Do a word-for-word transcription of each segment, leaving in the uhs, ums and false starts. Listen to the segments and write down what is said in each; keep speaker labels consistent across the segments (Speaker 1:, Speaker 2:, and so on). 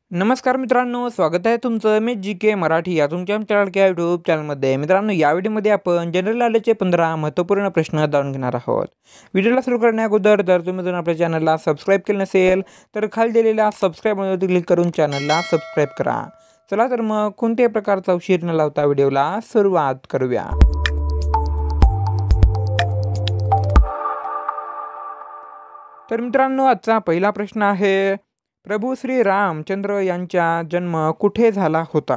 Speaker 1: नमस्कार मित्रांनो, स्वागत आहे तुमचं मी जी के मराठी या तुमच्या आमच्या लाडक्या यूट्यूब चॅनलमध्ये. मित्रांनो, या व्हिडिओमध्ये आपण जनरल नॉलेजचे पंधरा महत्त्वपूर्ण प्रश्न जाणून घेणार आहोत. व्हिडिओला सुरू करण्याअगोदर जर तुम्ही जर आपल्या चॅनलला सबस्क्राईब केलं नसेल तर खाली दिलेल्या सबस्क्राईबवरती क्लिक करून चॅनलला सबस्क्राईब करा. चला तर मग कोणत्याही प्रकारचा उशीर न लावता व्हिडिओला सुरुवात करूया. तर मित्रांनो, आजचा पहिला प्रश्न आहे, प्रभू श्री रामचंद्र यांचा जन्म कुठे झाला होता?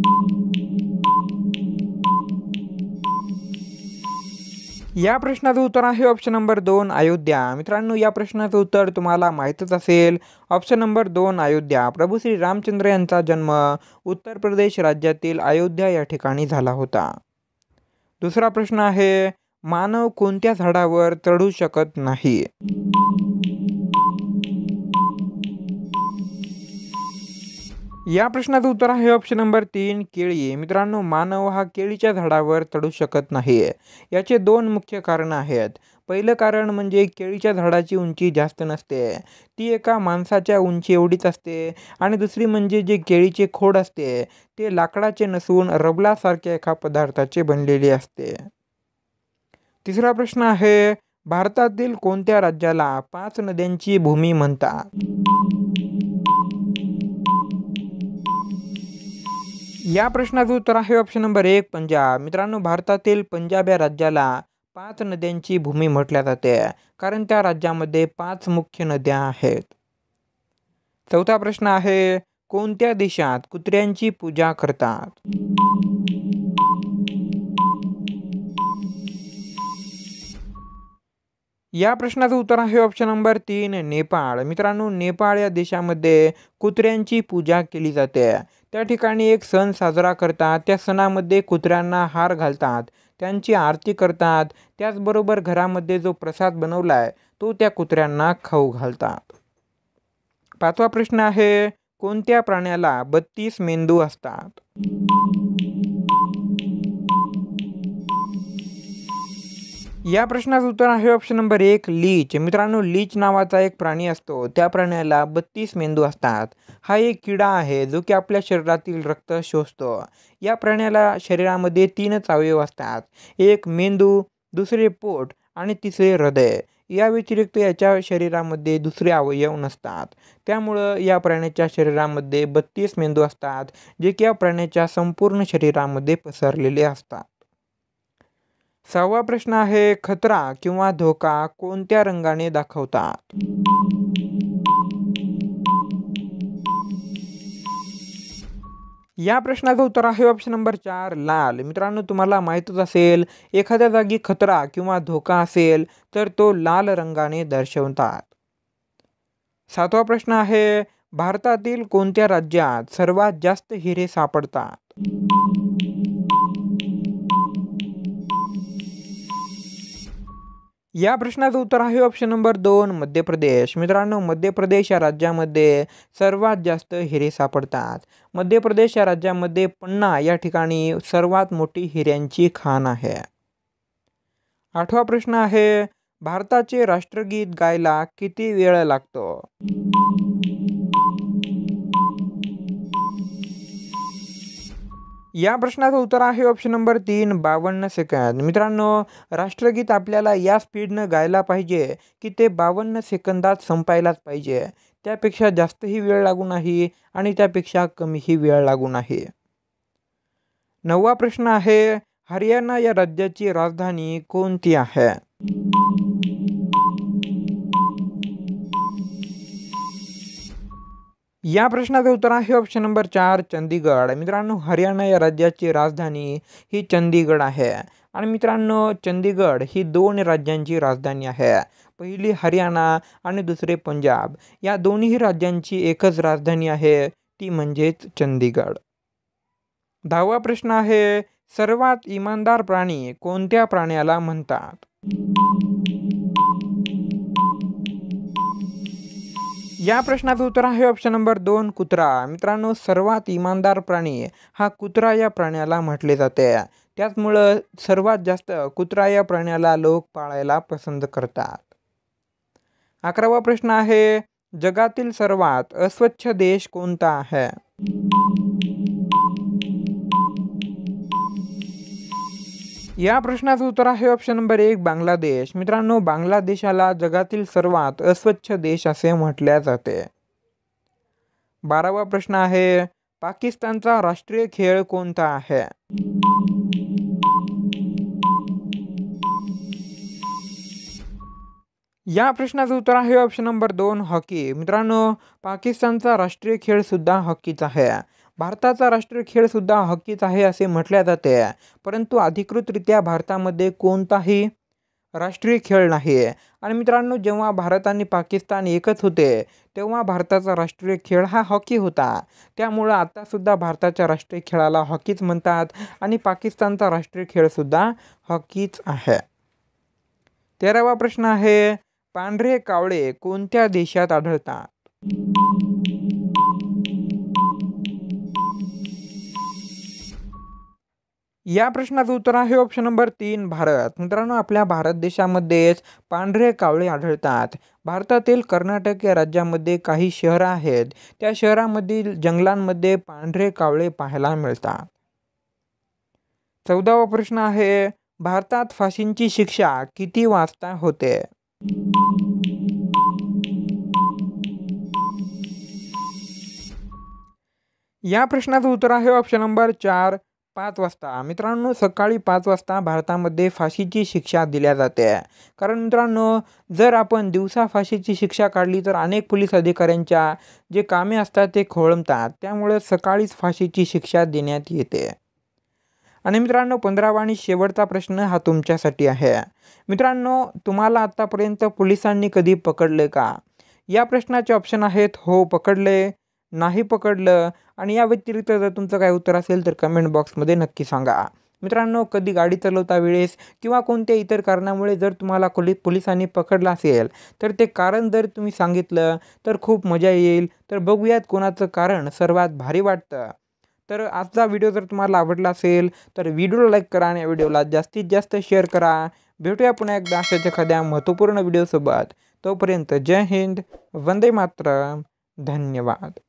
Speaker 1: या प्रश्नाचं उत्तर आहे ऑप्शन नंबर दोन अयोध्या. मित्रांनो, या प्रश्नाचं उत्तर तुम्हाला माहीतच असेल. ऑप्शन नंबर दोन अयोध्या. प्रभू श्री रामचंद्र यांचा जन्म उत्तर प्रदेश राज्यातील अयोध्या या ठिकाणी झाला होता. दुसरा प्रश्न आहे, मानव कोणत्या झाडावर चढू शकत नाही? या प्रश्नाचं उत्तर आहे ऑप्शन नंबर तीन केळी. मित्रांनो, मानव हा केळीच्या झाडावर चढू शकत नाही. याचे दोन मुख्य कारण आहेत. पहिलं कारण म्हणजे केळीच्या झाडाची उंची जास्त नसते, ती एका माणसाच्या उंची एवढीच असते. आणि दुसरी म्हणजे जे केळीचे खोड असते ते लाकडाचे नसून रबलासारख्या एका पदार्थाचे बनलेले असते. तिसरा प्रश्न आहे, भारतातील कोणत्या राज्याला पाच नद्यांची भूमी म्हणतात? या प्रश्नाचं उत्तर आहे ऑप्शन नंबर एक पंजाब. मित्रांनो, भारतातील पंजाब या राज्याला पाच नद्यांची भूमी म्हटल्या जाते, कारण त्या राज्यामध्ये पाच मुख्य नद्या आहेत. चौथा प्रश्न आहे, कोणत्या देशात कुत्र्यांची पूजा करतात? या प्रश्नाचं उत्तर आहे ऑप्शन नंबर तीन नेपाळ. मित्रांनो, नेपाळ या देशामध्ये कुत्र्यांची पूजा केली जाते. त्या ठिकाणी एक सण साजरा करतात. त्या सणामध्ये कुत्र्यांना हार घालतात, त्यांची आरती करतात, त्याचबरोबर घरामध्ये जो प्रसाद बनवला आहे तो त्या कुत्र्यांना खाऊ घालतात. पाचवा प्रश्न आहे, कोणत्या प्राण्याला बत्तीस मेंदू असतात? या प्रश्नाचं उत्तर आहे ऑप्शन नंबर एक लीच. मित्रांनो, लीच नावाचा एक प्राणी असतो, त्या प्राण्याला बत्तीस मेंदू असतात. हा एक किडा आहे जो की आपल्या शरीरातील रक्त शोषतो. या प्राण्याला शरीरामध्ये तीनच अवयव असतात, एक मेंदू, दुसरे पोट आणि तिसरे हृदय. या व्यतिरिक्त याच्या शरीरामध्ये दुसरे अवयव नसतात. त्यामुळं या प्राण्याच्या शरीरामध्ये बत्तीस मेंदू असतात, जे की या प्राण्याच्या संपूर्ण शरीरामध्ये पसरलेले असतात. सहावा प्रश्न आहे, खतरा किंवा धोका कोणत्या रंगाने दाखवतात? या प्रश्नाचं उत्तर आहे ऑप्शन नंबर चार लाल. मित्रांनो, तुम्हाला माहीतच असेल, एखाद्या जागी खतरा किंवा धोका असेल तर तो लाल रंगाने दर्शवतात. सातवा प्रश्न आहे, भारतातील कोणत्या राज्यात सर्वात जास्त हिरे सापडतात? या प्रश्नाचं उत्तर आहे ऑप्शन नंबर दोन मध्य प्रदेश. मित्रांनो, मध्य प्रदेश या राज्यामध्ये सर्वात जास्त हिरे सापडतात. मध्य प्रदेश या राज्यामध्ये पन्ना या ठिकाणी सर्वात मोठी हिऱ्यांची खाण आहे. आठवा प्रश्न आहे, भारताचे राष्ट्रगीत गायला किती वेळ लागतो? या प्रश्नाचं उत्तर आहे ऑप्शन नंबर तीन बावन्न सेकंद. मित्रांनो, राष्ट्रगीत आपल्याला या स्पीडनं गायला पाहिजे की ते बावन्न सेकंदात संपायलाच पाहिजे. त्यापेक्षा जास्तही वेळ लागू नाही आणि त्यापेक्षा कमीही वेळ लागू नाही. नववा प्रश्न आहे, हरियाणा या राज्याची राजधानी कोणती आहे? या प्रश्नाचं उत्तर आहे ऑप्शन नंबर चार चंदीगड. मित्रांनो, हरियाणा या राज्याची राजधानी ही चंदीगड आहे. आणि मित्रांनो, चंदीगड ही दोन राज्यांची राजधानी आहे. पहिली हरियाणा आणि दुसरे पंजाब. या दोन्ही राज्यांची एकच राजधानी आहे, ती म्हणजेच चंदीगड. दहावा प्रश्न आहे, सर्वात इमानदार प्राणी कोणत्या प्राण्याला म्हणतात? या प्रश्नाचं उत्तर आहे ऑप्शन नंबर दोन कुत्रा. मित्रांनो, सर्वात इमानदार प्राणी हा कुत्रा या प्राण्याला म्हटले जाते. त्याचमुळं सर्वात जास्त कुत्रा या प्राण्याला लोक पाळायला पसंत करतात. अकरावा प्रश्न आहे, जगातील सर्वात अस्वच्छ देश कोणता आहे? या प्रश्नाचं उत्तर आहे ऑप्शन नंबर एक बांगलादेश. मित्रांनो, बांगलादेशाला जगातील सर्वात अस्वच्छ देश असे म्हटले जाते. बारावा प्रश्न आहे, पाकिस्तानचा राष्ट्रीय खेळ कोणता आहे? या प्रश्नाचं उत्तर आहे ऑप्शन नंबर दोन हॉकी. मित्रांनो, पाकिस्तानचा राष्ट्रीय खेळ सुद्धा हॉकीच आहे. भारताचा राष्ट्रीय खेळ सुद्धा हॉकीच आहे असे म्हटले जाते, परंतु अधिकृतरित्या भारतामध्ये कोणताही राष्ट्रीय खेळ नाही. आणि मित्रांनो, जेव्हा भारत आणि पाकिस्तान एकच होते तेव्हा भारताचा राष्ट्रीय खेळ हा हॉकी होता. त्यामुळं आतासुद्धा भारताच्या राष्ट्रीय खेळाला हॉकीच म्हणतात आणि पाकिस्तानचा राष्ट्रीय खेळसुद्धा हॉकीच आहे. तेरावा प्रश्न आहे, पांढरे कावळे कोणत्या देशात आढळतात? या प्रश्नाचं उत्तर आहे ऑप्शन नंबर तीन भारत. मित्रांनो, आपल्या भारत देशामध्येच पांढरे कावळे आढळतात. भारतातील कर्नाटक या राज्यामध्ये काही शहरं आहेत, त्या शहरामधील जंगलांमध्ये पांढरे कावळे पाहायला मिळतात. चौदावा प्रश्न आहे, भारतात फाशींची शिक्षा किती वाजता होते? या प्रश्नाचं उत्तर आहे ऑप्शन नंबर चार पाच वाजता. मित्रांनो, सकाळी पाच वाजता भारतामध्ये फाशीची शिक्षा दिल्या जाते. कारण मित्रांनो, जर आपण दिवसा फाशीची शिक्षा काढली तर अनेक पोलीस अधिकाऱ्यांच्या जे कामे असतात ते खोळंबतात. त्यामुळे सकाळीच फाशीची शिक्षा देण्यात येते. आणि मित्रांनो, पंधरावा आणि शेवटचा प्रश्न हा तुमच्यासाठी आहे. मित्रांनो, तुम्हाला आत्तापर्यंत पोलिसांनी कधी पकडले का? या प्रश्नाचे ऑप्शन आहेत हो पकडले, नाही पकडलं, आणि या व्यतिरिक्त जर तुमचं काय उत्तर असेल तर कमेंट बॉक्समध्ये नक्की सांगा. मित्रांनो, कधी गाडी चालवता वेळेस किंवा कोणत्या इतर कारणामुळे जर तुम्हाला कोली पोलिसांनी पकडलं असेल तर ते कारण जर तुम्ही सांगितलं तर खूप मजा येईल. तर बघूयात कोणाचं कारण सर्वात भारी वाटतं. तर आजचा व्हिडिओ जर तुम्हाला आवडला असेल तर व्हिडिओला लाईक करा आणि या व्हिडिओला जास्तीत जास्त शेअर करा. भेटूया पुन्हा एकदा अशाच एखाद्या महत्त्वपूर्ण व्हिडिओसोबत. तोपर्यंत जय हिंद, वंदे मातरम, धन्यवाद.